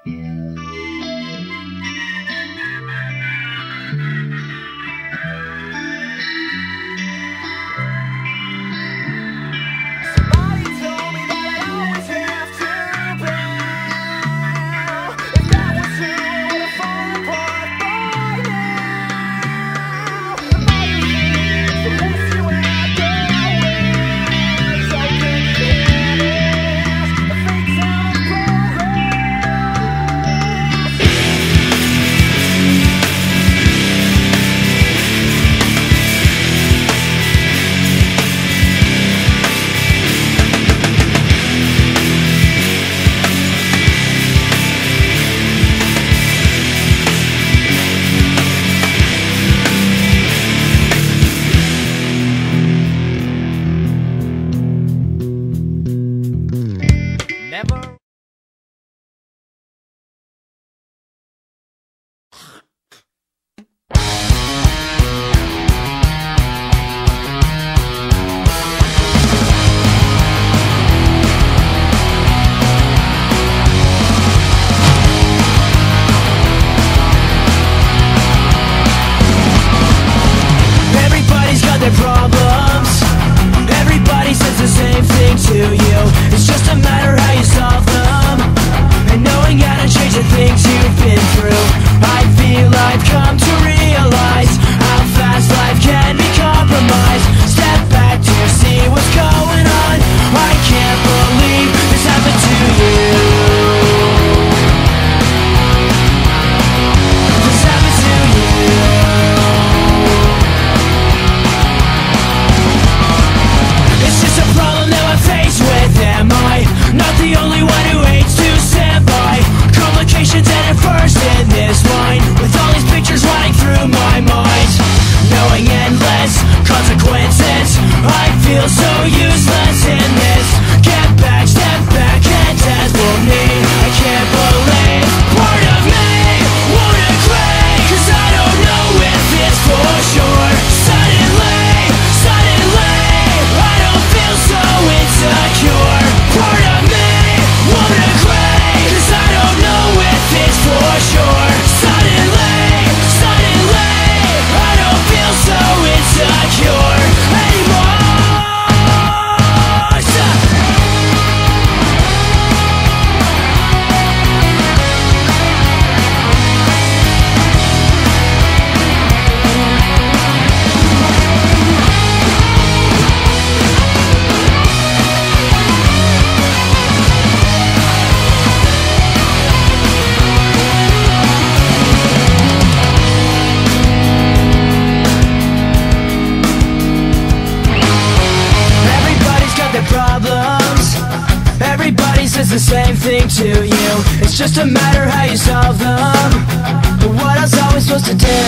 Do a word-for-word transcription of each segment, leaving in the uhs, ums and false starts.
the same thing to you. It's just a matter how you solve them. But what else are we supposed to do?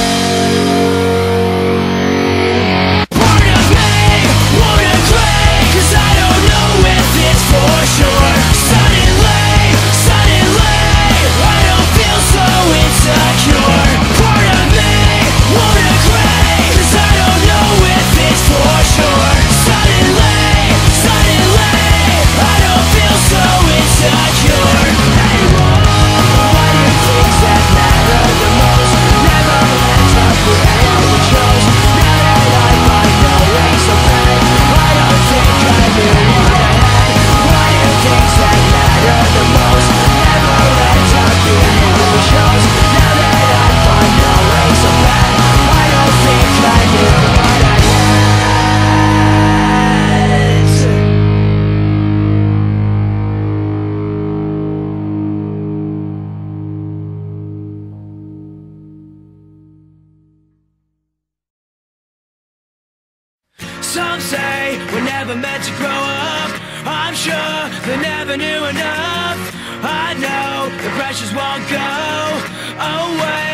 Part of me won't agree, 'cause I don't know if it's for sure. Suddenly, suddenly, I don't feel so insecure. Part of me won't agree, 'cause I don't know if it's for sure. Suddenly, suddenly, I don't feel so insecure anymore. Why do things that matter the most never ends up with anything we chose? Now that I find no way so bad, I don't think I knew what I had. Why do things that matter the most never ends up with anything we chose? Now that I find no way so bad, I don't think I knew what I had. Some say we're never meant to grow up. I'm sure they never knew enough. I know the pressures won't go away.